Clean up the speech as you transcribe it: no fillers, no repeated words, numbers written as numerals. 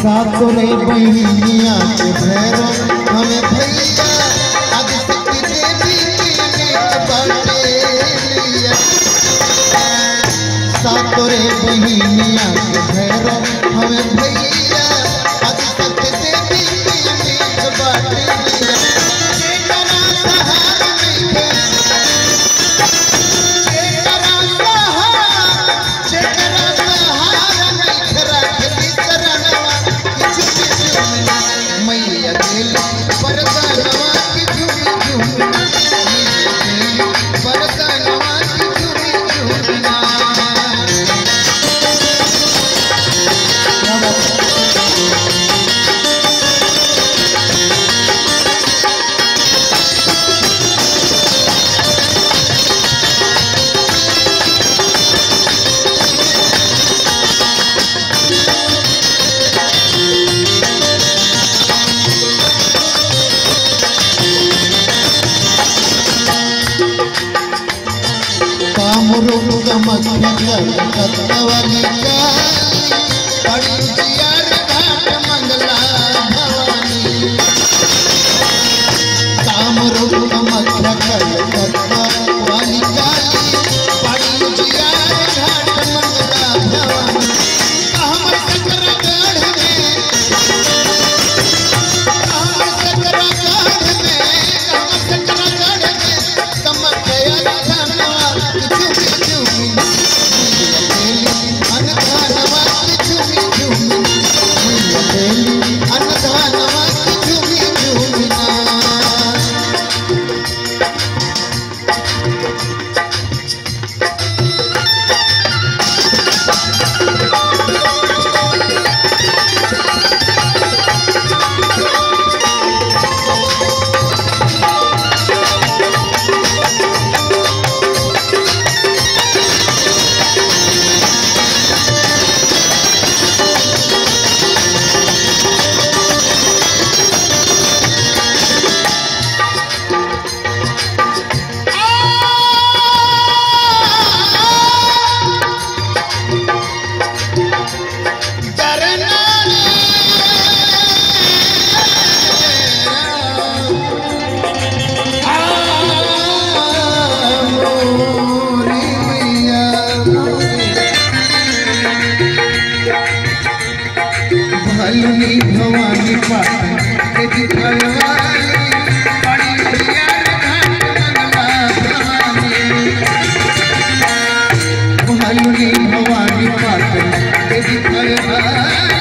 सातोरे बहनिया के भैरो हमें भैया आदिशक्ति देवी के बाटे लिया। सातोरे बहनिया के भैरो हमें भैया आदिशक्ति देवी के बाटे लिया। वाली मंगला भवानी काम रूप वाली घाट मंगला भवानी। हमर सकरागढ़ में तमकया भलुनी भवानी पाटन के दिखलवाली